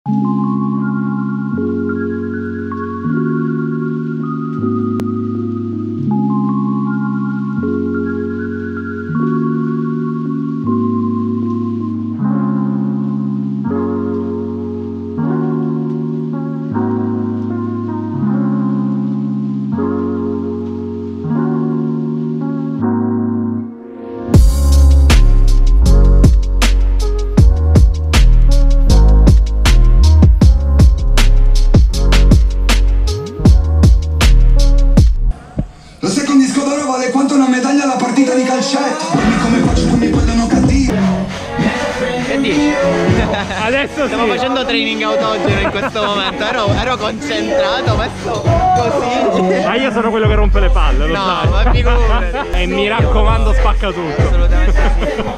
Quanto una medaglia alla partita di calcetto. Come faccio tu mi guardano cattivo. Che dici? Adesso stiamo facendo training autogeno in questo momento. Ero concentrato, messo così. Ma io sono quello che rompe le palle, lo sai. No, ma figurati. E mi raccomando, spacca tutto. Assolutamente sì.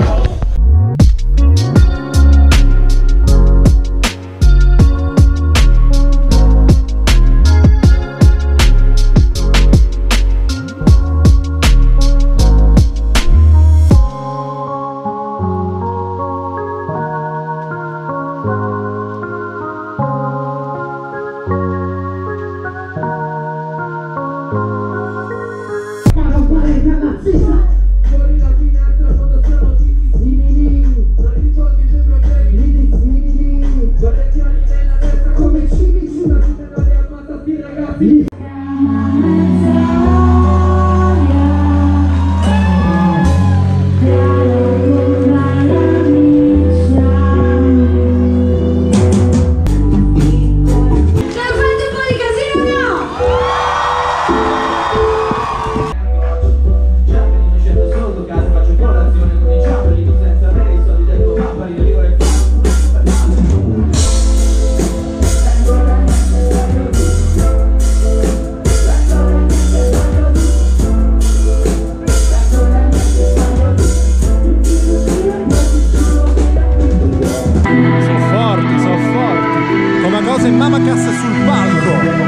Cosa in mamma cassa sul palco.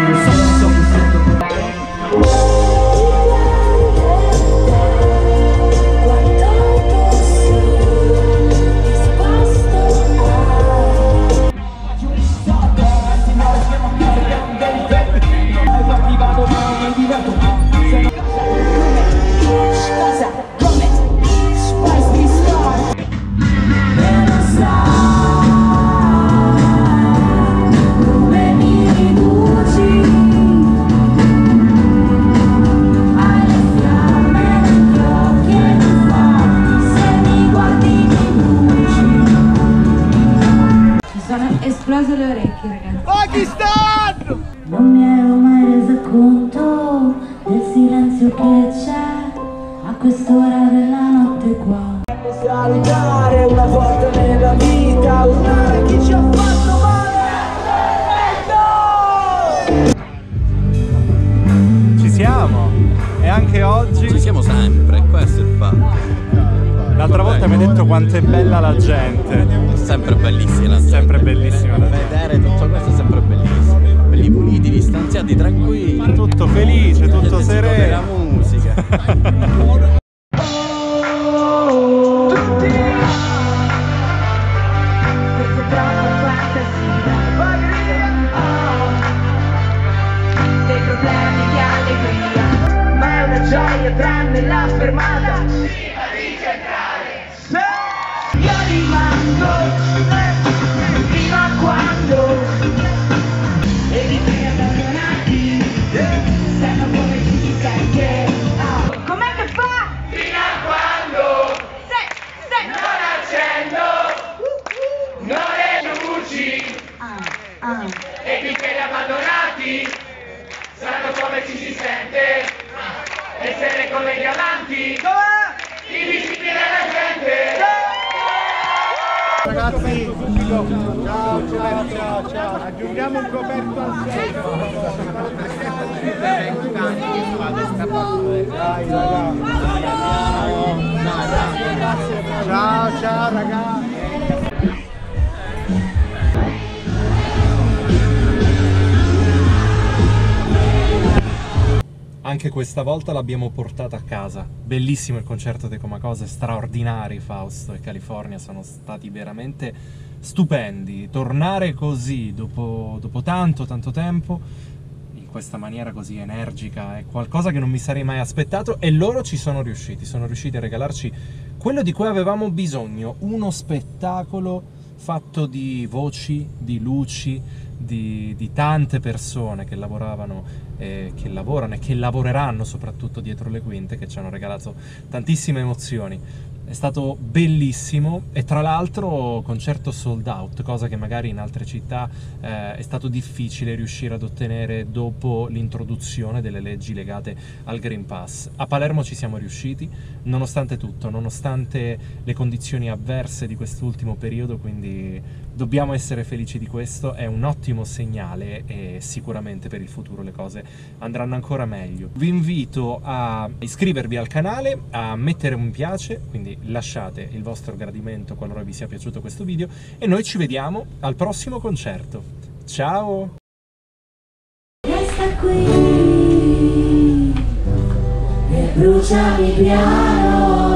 Esplose le orecchie, ragazzi. Pakistan! Non mi ero mai resa conto del silenzio che c'è a quest'ora della notte qua. Salutare una volta nella vita, urlare chi ci ha fatto male. Ci siamo. E anche oggi. Ci siamo sempre, questo è il fatto. L'altra volta mi hai detto quanto è bella la gente. Sempre bellissima la gente. Sempre bellissima la gente. Vedere tutto questo è sempre bellissimo. Belli puliti, distanziati, tranquilli. Tutto felice, tutto sereno. La musica. Dei problemi di allegria, ma è una gioia tranne la fermata. Io rimango fino a quando e di te abbandonati sanno come ci si sente. Com'è che fa? Fino a quando se non accendo non le luci e di te abbandonati sanno come ci si sente. Essere come gli amanti invisibili alla gente. Ragazzi, ciao. Aggiungiamo un coperto al ciao ragazzi. Anche questa volta l'abbiamo portata a casa. Bellissimo il concerto dei Comacose, straordinari Fausto e California, sono stati veramente stupendi. Tornare così dopo tanto tempo, in questa maniera così energica, è qualcosa che non mi sarei mai aspettato, e loro sono riusciti a regalarci quello di cui avevamo bisogno, uno spettacolo fatto di voci, di luci, di tante persone che lavoravano, che lavorano e che lavoreranno soprattutto dietro le quinte, che ci hanno regalato tantissime emozioni. È stato bellissimo, e tra l'altro concerto sold out, cosa che magari in altre città è stato difficile riuscire ad ottenere dopo l'introduzione delle leggi legate al Green Pass. A Palermo ci siamo riusciti, nonostante tutto, nonostante le condizioni avverse di quest'ultimo periodo, quindi dobbiamo essere felici di questo, è un ottimo segnale e sicuramente per il futuro le cose andranno ancora meglio. Vi invito a iscrivervi al canale, a mettere un mi piace, quindi lasciate il vostro gradimento qualora vi sia piaciuto questo video, e noi ci vediamo al prossimo concerto. Ciao! Resta qui e bruciami piano.